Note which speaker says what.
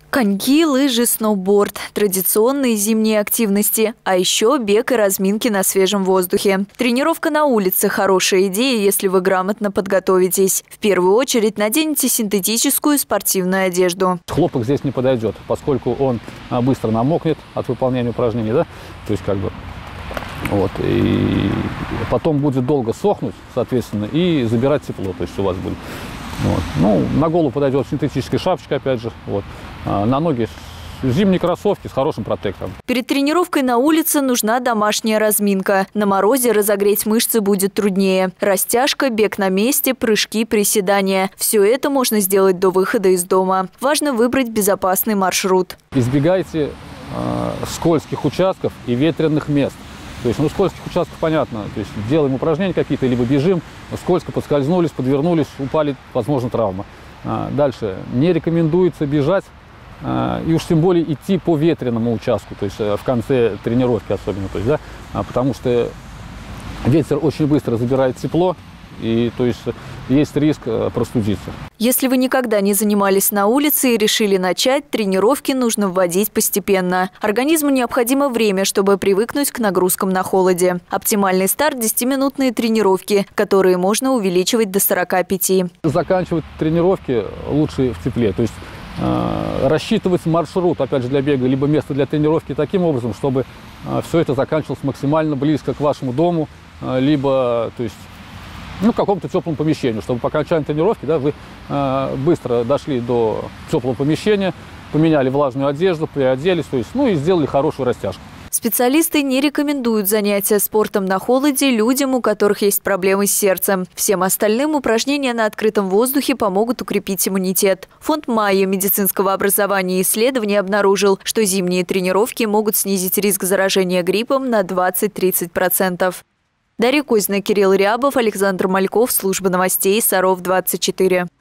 Speaker 1: Коньки, лыжи, сноуборд – традиционные зимние активности, а еще бег и разминки на свежем воздухе. Тренировка на улице – хорошая идея, если вы грамотно подготовитесь. В первую очередь наденьте синтетическую спортивную одежду.
Speaker 2: Хлопок здесь не подойдет, поскольку он быстро намокнет от выполнения упражнений, да? То есть вот, и потом будет долго сохнуть, соответственно, и забирать тепло, то есть у вас будет. Вот. Ну, на голову подойдет синтетическая шапочка, опять же, вот. На ноги зимние кроссовки с хорошим протектором.
Speaker 1: Перед тренировкой на улице нужна домашняя разминка. На морозе разогреть мышцы будет труднее. Растяжка, бег на месте, прыжки, приседания. Все это можно сделать до выхода из дома. Важно выбрать безопасный маршрут.
Speaker 2: Избегайте скользких участков и ветреных мест. То есть, скользких участков понятно. То есть, делаем упражнения какие-то, либо бежим, скользко подскользнулись, подвернулись, упали, возможно, травма. Дальше. Не рекомендуется бежать и уж тем более идти по ветреному участку, то есть в конце тренировки особенно. То есть, да, потому что ветер очень быстро забирает тепло, и то есть есть риск простудиться.
Speaker 1: Если вы никогда не занимались на улице и решили начать, тренировки нужно вводить постепенно. Организму необходимо время, чтобы привыкнуть к нагрузкам на холоде. Оптимальный старт – 10-минутные тренировки, которые можно увеличивать до 45.
Speaker 2: Заканчивать тренировки лучше в тепле, то есть рассчитывать маршрут, опять же, для бега, либо место для тренировки таким образом, чтобы все это заканчивалось максимально близко к вашему дому, либо, то есть, к какому-то теплому помещению, чтобы по окончании тренировки, да, вы быстро дошли до теплого помещения, поменяли влажную одежду, переоделись, то есть, и сделали хорошую растяжку.
Speaker 1: Специалисты не рекомендуют занятия спортом на холоде людям, у которых есть проблемы с сердцем. Всем остальным упражнения на открытом воздухе помогут укрепить иммунитет. Фонд Майя медицинского образования и исследований обнаружил, что зимние тренировки могут снизить риск заражения гриппом на 20–30%. Дарья Кузина, Кирилл Рябов, Александр Мальков, служба новостей Саров 24.